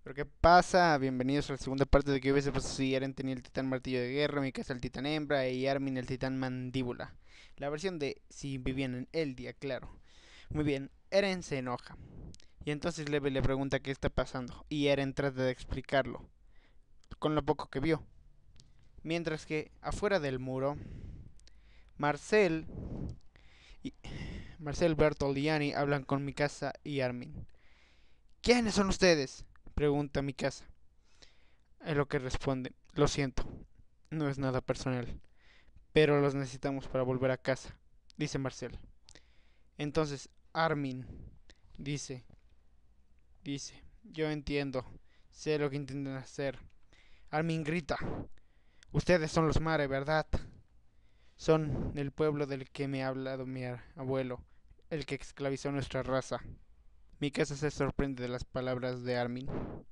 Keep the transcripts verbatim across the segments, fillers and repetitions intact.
Pero ¿qué pasa? Bienvenidos a la segunda parte de que hubiese pasado si Eren tenía el titán martillo de guerra, Mikasa el titán hembra y Armin el titán mandíbula. La versión de si vivían en Eldia, claro. Muy bien, Eren se enoja. Y entonces Levi le pregunta qué está pasando. Y Eren trata de explicarlo, con lo poco que vio. Mientras que afuera del muro, Marcel y Marcel, Bertolt y Annie hablan con Mikasa y Armin. ¿Quiénes son ustedes?, pregunta Mikasa. Es lo que responde: lo siento, no es nada personal, pero los necesitamos para volver a casa, dice Marcel. Entonces Armin dice, dice, yo entiendo, sé lo que intentan hacer. Armin grita: ustedes son los Mare, ¿verdad? Son el pueblo del que me ha hablado mi abuelo, el que esclavizó nuestra raza. Mikasa se sorprende de las palabras de Armin.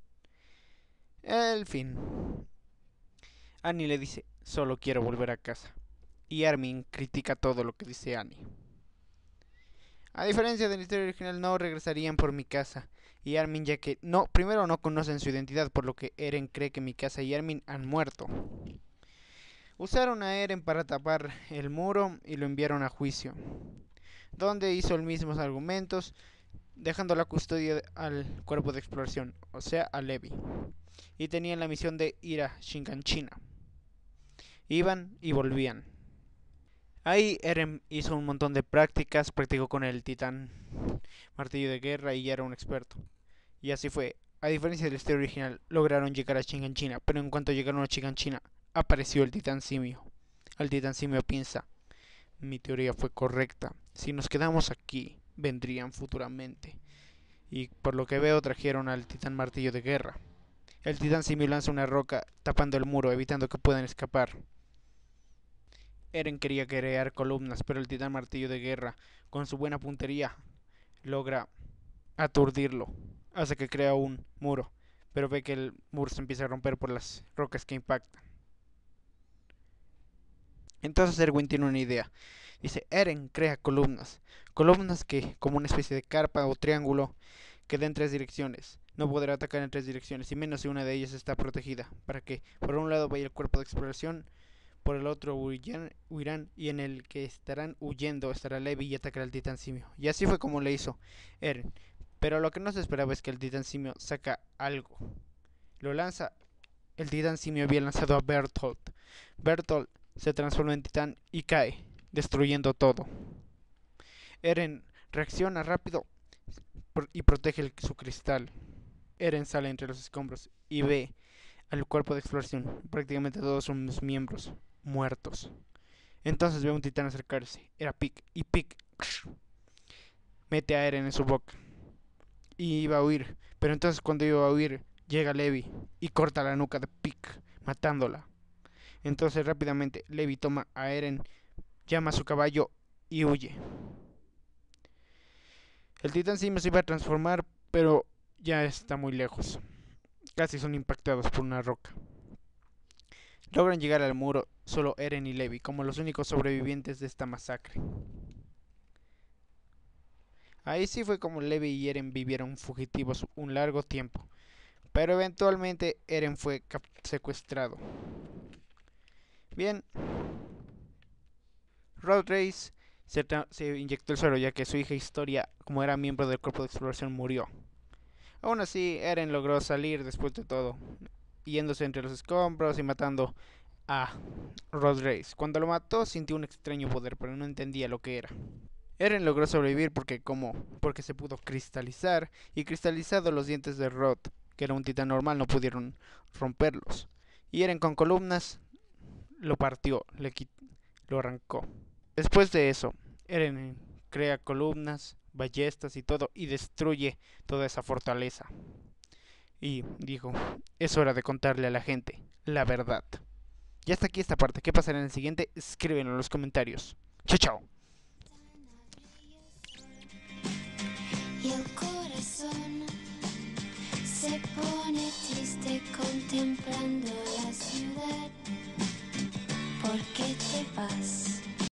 El fin. Annie le dice: solo quiero volver a casa. Y Armin critica todo lo que dice Annie. A diferencia de la historia original, no regresarían por Mikasa y Armin, ya que no, primero no conocen su identidad, por lo que Eren cree que Mikasa y Armin han muerto. Usaron a Eren para tapar el muro y lo enviaron a juicio, donde hizo los mismos argumentos, dejando la custodia al cuerpo de exploración, o sea, a Levi. Y tenían la misión de ir a Shiganshina. Iban y volvían. Ahí Eren hizo un montón de prácticas, practicó con el titán martillo de guerra y ya era un experto. Y así fue. A diferencia de la historia original, lograron llegar a Shiganshina, pero en cuanto llegaron a Shiganshina, apareció el titán simio. El titán simio piensa: mi teoría fue correcta. Si nos quedamos aquí, vendrían futuramente. Y por lo que veo, trajeron al titán martillo de guerra. El titán simio lanza una roca tapando el muro, evitando que puedan escapar. Eren quería crear columnas, pero el titán martillo de guerra, con su buena puntería, logra aturdirlo. Hace que crea un muro, pero ve que el muro se empieza a romper por las rocas que impactan. Entonces Erwin tiene una idea. Dice: Eren crea columnas. Columnas que, como una especie de carpa o triángulo, que den tres direcciones. No podrá atacar en tres direcciones, y menos si una de ellas está protegida, para que por un lado vaya el cuerpo de exploración, por el otro huirán, huirán, y en el que estarán huyendo estará Levi y atacará al titán simio. Y así fue como le hizo Eren. Pero lo que no se esperaba es que el titán simio saca algo. Lo lanza. El titán simio había lanzado a Bertolt. Bertolt se transforma en titán y cae, destruyendo todo. Eren reacciona rápido y protege el, su cristal. Eren sale entre los escombros y ve al cuerpo de exploración, prácticamente todos sus miembros muertos. Entonces ve a un titán acercarse. Era Pik. Y Pik mete a Eren en su boca. Y iba a huir. Pero entonces cuando iba a huir, llega Levi y corta la nuca de Pik, matándola. Entonces rápidamente Levi toma a Eren, llama a su caballo y huye. El titán simio se iba a transformar, pero ya está muy lejos. Casi son impactados por una roca. Logran llegar al muro solo Eren y Levi, como los únicos sobrevivientes de esta masacre. Ahí sí fue como Levi y Eren vivieron fugitivos un largo tiempo, pero eventualmente Eren fue secuestrado. Bien, Road Race se, se inyectó el suero, ya que su hija Historia, como era miembro del cuerpo de exploración, murió. Aún así, Eren logró salir después de todo, yéndose entre los escombros y matando a Road Race. Cuando lo mató sintió un extraño poder, pero no entendía lo que era. Eren logró sobrevivir porque como porque se pudo cristalizar, y cristalizado los dientes de Rod, que era un titán normal, no pudieron romperlos. Y Eren con columnas lo partió, le lo arrancó. Después de eso, Eren crea columnas, ballestas y todo, y destruye toda esa fortaleza. Y dijo: es hora de contarle a la gente la verdad. Ya está aquí esta parte. ¿Qué pasará en el siguiente? Escríbenlo en los comentarios. Chao, chao. Y el corazón se pone triste contemplando la ciudad. ¿Por qué te vas?